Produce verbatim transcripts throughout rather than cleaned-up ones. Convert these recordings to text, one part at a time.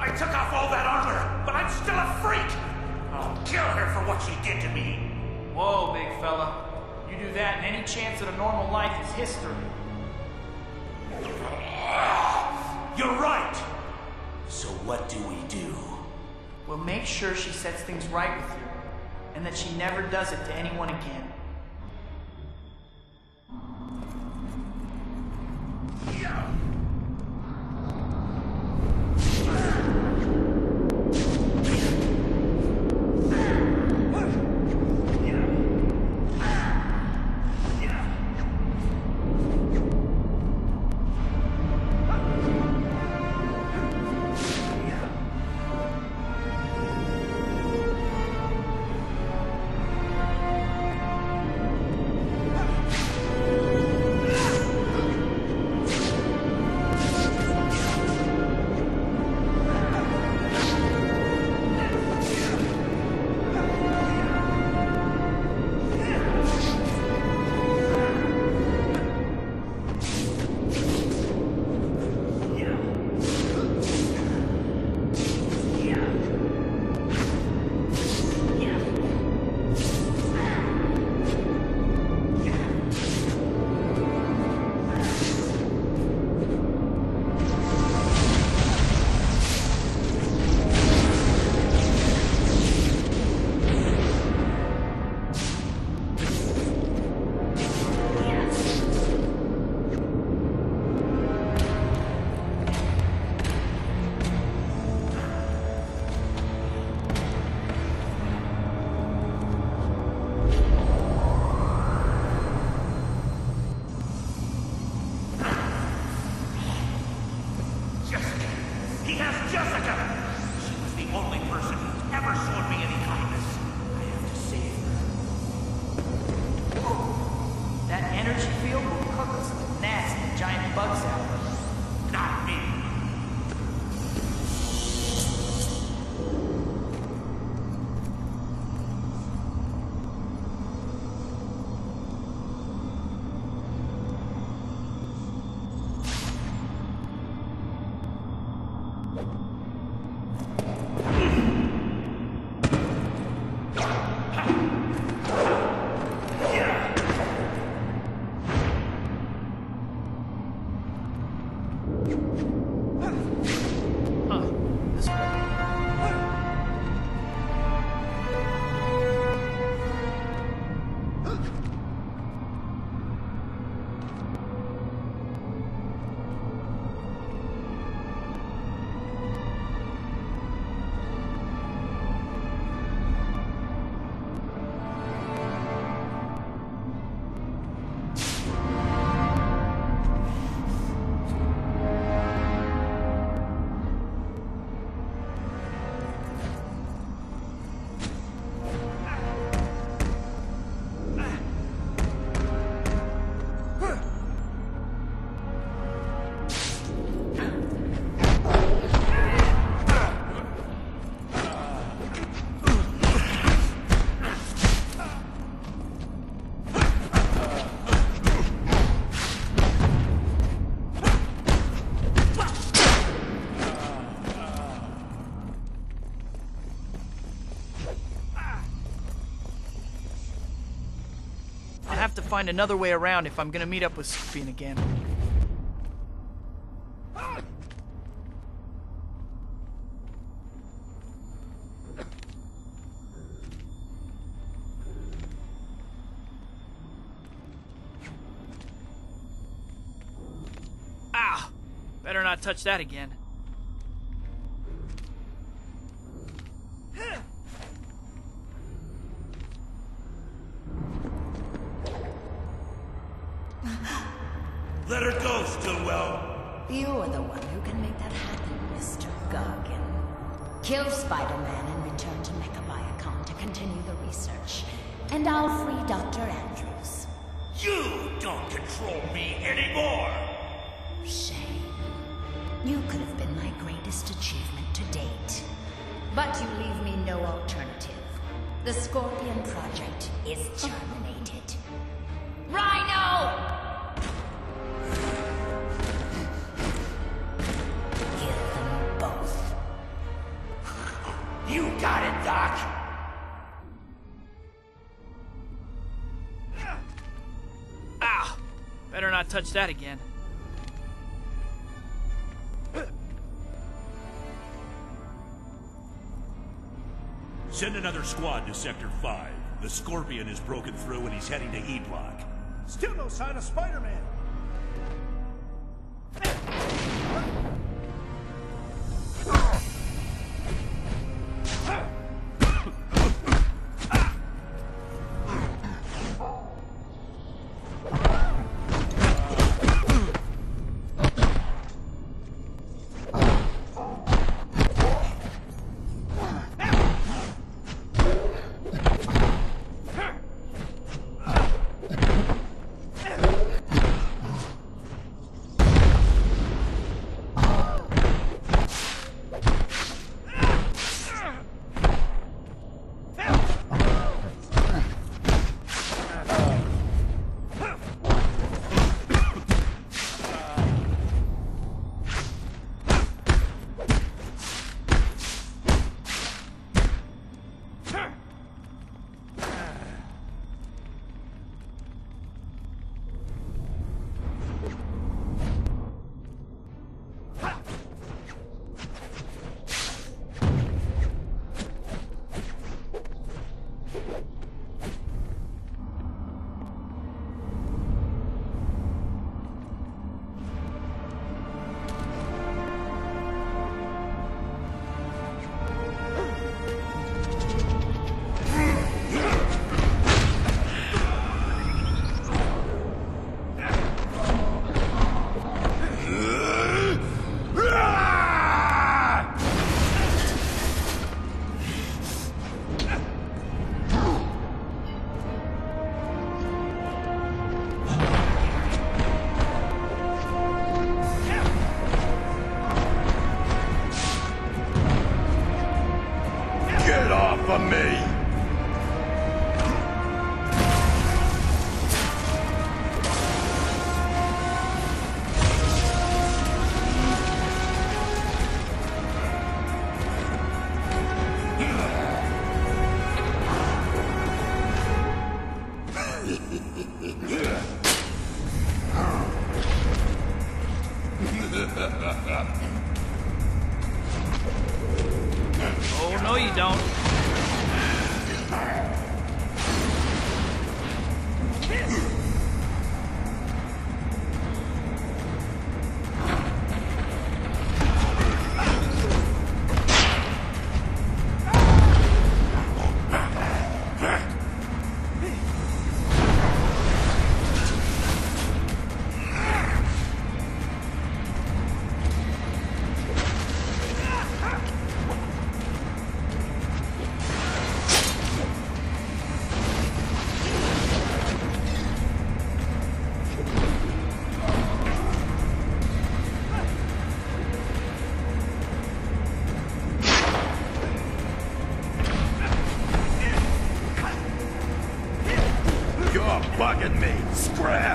I took off all that armor, but I'm still a freak! I'll kill her for what she did to me! Whoa, big fella. You do that and any chance at a normal life is history. You're right! So what do we do? We'll make sure she sets things right with you, and that she never does it to anyone again. Have to find another way around if I'm gonna meet up with Scorpion again. Ah! Better not touch that again. Let her go, Stillwell. You're the one who can make that happen, Mister Gargan. Kill Spider-Man and return to Mechabiocon to continue the research. And I'll free Doctor Andrews. You don't control me anymore! Shame. You could have been my greatest achievement to date. But you leave me no alternative. The Scorpion Project is terminated. Rhino! Kill them both. You got it, Doc. Ow! Better not touch that again. Send another squad to Sector five. The Scorpion is broken through and he's heading to E-Block. Still no sign of Spider-Man. Oh, no you don't. Bugging me, scrap!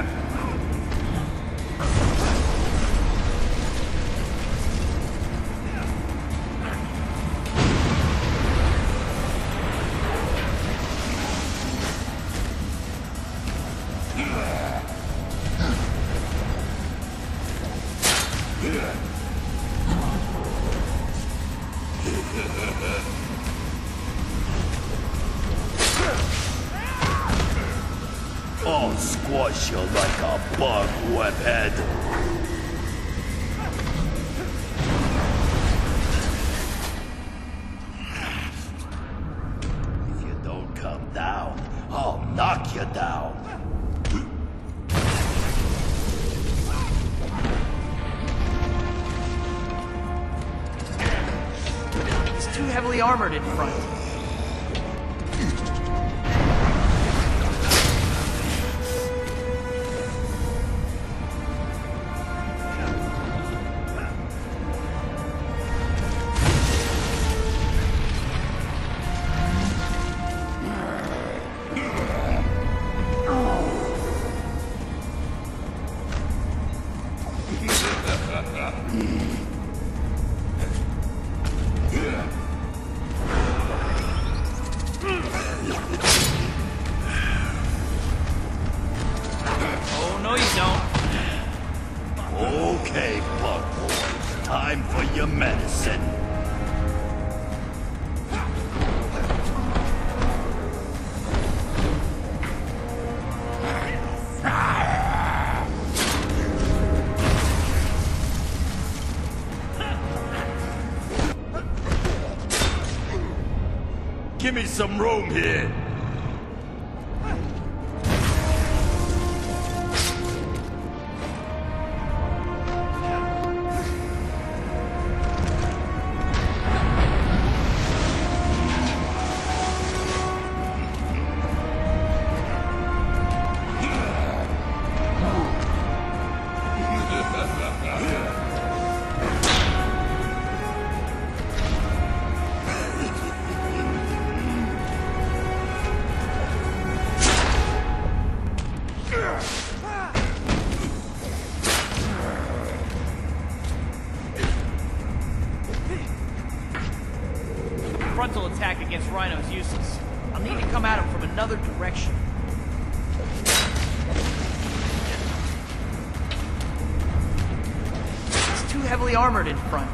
I'll squash you like a bug, webhead. If you don't come down, I'll knock you down. He's too heavily armored in front. for your medicine. Give me some room here. Frontal attack against Rhino's useless. I'll need to come at him from another direction. He's too heavily armored in front.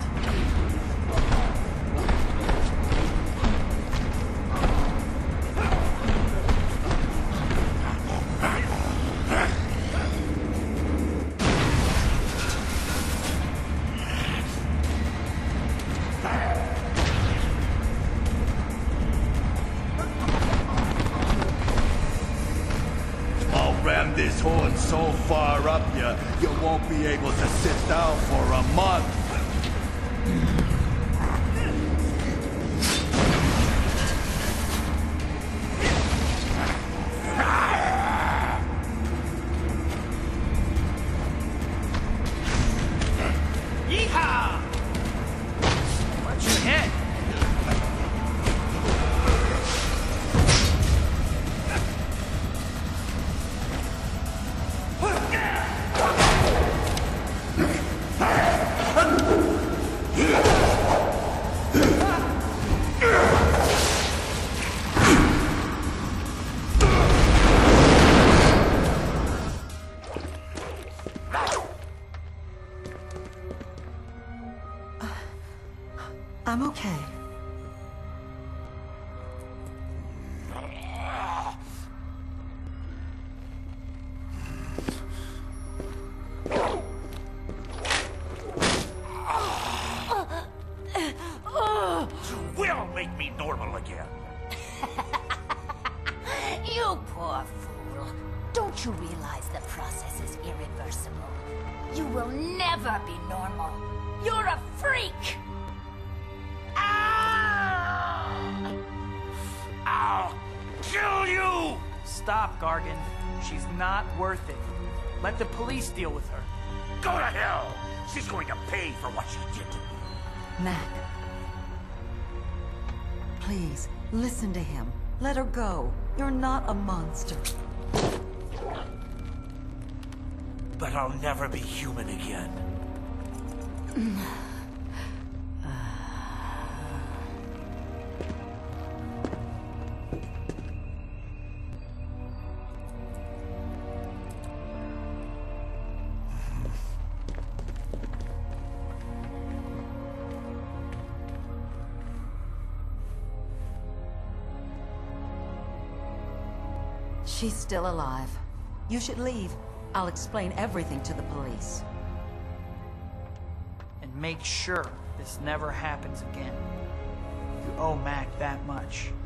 Ram this horn so far up you, you won't be able to sit down for a month. Yeehaw! Watch your head. I'm okay. Will make me normal again. You poor fool. Don't you realize the process is irreversible? You will never be normal. You're a freak! I'll kill you! Stop, Gargan. She's not worth it. Let the police deal with her. Go to hell! She's going to pay for what she did to me. Mac. Please, listen to him. Let her go. You're not a monster. But I'll never be human again. She's still alive. You should leave. I'll explain everything to the police. And make sure this never happens again. You owe Mac that much.